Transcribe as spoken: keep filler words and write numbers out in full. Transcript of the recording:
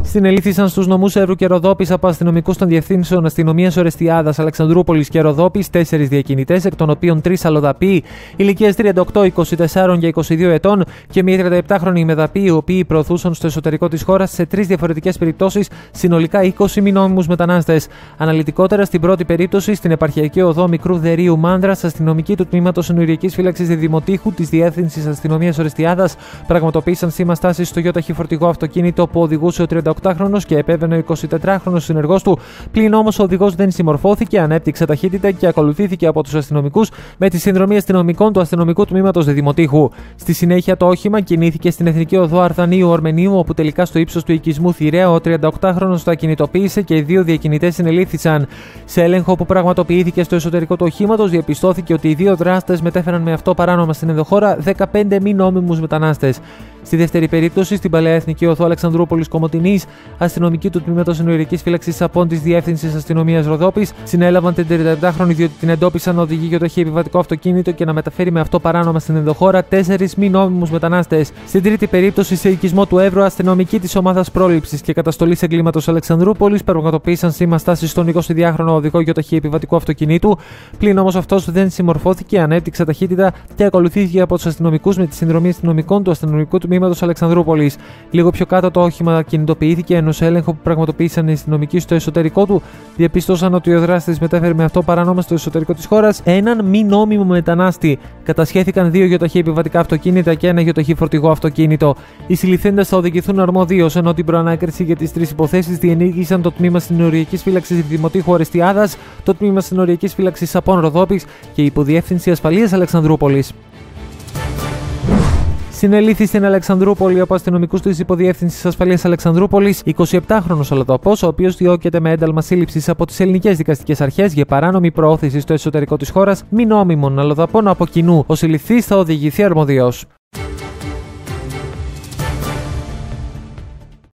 Συνελήφθησαν στους νομούς Εύρου και Ροδόπης από αστυνομικούς των διευθύνσεων αστυνομίας Ορεστιάδας, Αλεξανδρούπολης και Ροδόπης τέσσερις διακινητές, εκ των οποίων τρεις αλλοδαποί ηλικίας τριάντα οκτώ, είκοσι τέσσερα και είκοσι δύο ετών και μία τριανταεπτάχρονη μεδαποί, οι οποίοι προωθούσαν στο εσωτερικό της χώρας σε τρεις διαφορετικές περιπτώσεις συνολικά είκοσι μη νόμιμους μετανάστες. Αναλυτικότερα, στην πρώτη περίπτωση, στην επαρχιακή οδό Μικρού Δερείου Μάνδρας, αστυνομικοί του τμήματος συνοριακής φύλαξης Διδημοτήχου της Διεύθυνσης Αστυνομίας Ορεστιάδας πραγματοποίησαν σήμα στάσης στο γιοταχή φορτηγό αυτοκίνητο που οδηγούσε ο τριανταοκτάχρονος και επέβαινε ο εικοσιτετράχρονος συνεργός του. Πλην όμως ο οδηγός δεν συμμορφώθηκε, ανέπτυξε ταχύτητα και ακολουθήθηκε από τους αστυνομικούς με τη συνδρομή αστυνομικών του αστυνομικού τμήματος Διδημοτήχου. Στη συνέχεια, το όχημα κινήθηκε στην εθνική οδό Αρδανίου Ορμενίου, όπου τελικά στο ύψος του οικισμού Θηρέα ο τριανταοκτάχρονος το ακινητοποίησε και οι δύο διακινητές συνελήφθησαν. Σε έλεγχο που πραγματοποιήθηκε στο εσωτερικό του οχήματος, διαπιστώθηκε ότι οι δύο δράστες μετέφεραν με αυτό παράνομα στην ενδοχώρα δεκαπέντε μη νόμιμους μετανάστες. Στη δεύτερη περίπτωση, στην παλαιά εθνική οδό Αλεξανδρούπολης Κομοτηνής, αστυνομικοί του τμήματος συνοριακής φύλαξης Σαπών της Διεύθυνσης Αστυνομίας Ροδόπης συνέλαβαν την τριανταεπτάχρονη διότι την εντόπισαν να οδηγεί γιοταχή επιβατικό αυτοκίνητο και να μεταφέρει με αυτό παράνομα στην ενδοχώρα τέσσερις μη νόμιμους μετανάστες. Στην τρίτη περίπτωση, σε οικισμό του Εύρου, αστυνομικοί της ομάδας πρόληψης και καταστολής εγκλήματος Αλεξανδρούπολης πραγματοποίησαν σήμα στάσης στον εικοσιδυάχρονο οδηγό γιοταχή επιβατικού αυτοκινήτου. Πλην όμως αυτός δεν συμμορφώθηκε, ανέπτυξε ταχύτητα και ακολουθήθηκε από τους αστυνομικούς με τη συνδρομή αστυνομικών του αστυνομικού τμήματος Αλεξανδρούπολης. Λίγο πιο κάτω, το όχημα κινητοποιήθηκε, ενώ σε έλεγχο που πραγματοποίησαν οι αστυνομικοί στο εσωτερικό του διαπίστωσαν ότι ο δράστης μετέφερε με αυτό παράνομα στο εσωτερικό της χώρας έναν μη νόμιμο μετανάστη. Κατασχέθηκαν δύο γιοταχή επιβατικά αυτοκίνητα και ένα γιοταχή φορτηγό αυτοκίνητο. Οι συλληφθέντες θα οδηγηθούν αρμοδίως, ενώ την προανάκριση για τις τρεις υποθέσεις διενήργησαν το τμήμα συνοριακής φύλαξης Δημοτήχου Ορεστιάδας, το τμήμα συνοριακής φύλαξης Σαπών Ροδόπης και η Υποδιεύθυνση Ασφαλείας Αλεξανδρούπολης. Συνελήφθη στην Αλεξανδρούπολη από αστυνομικούς της Υποδιεύθυνσης Ασφαλείας Αλεξανδρούπολης εικοσιεπτάχρονος αλλοδαπός, ο οποίος διώκεται με ένταλμα σύλληψης από τις ελληνικές δικαστικές αρχές για παράνομη προώθηση στο εσωτερικό της χώρας μη νόμιμων αλλοδαπών από κοινού. Ο συλληφθής θα οδηγηθεί αρμοδίως.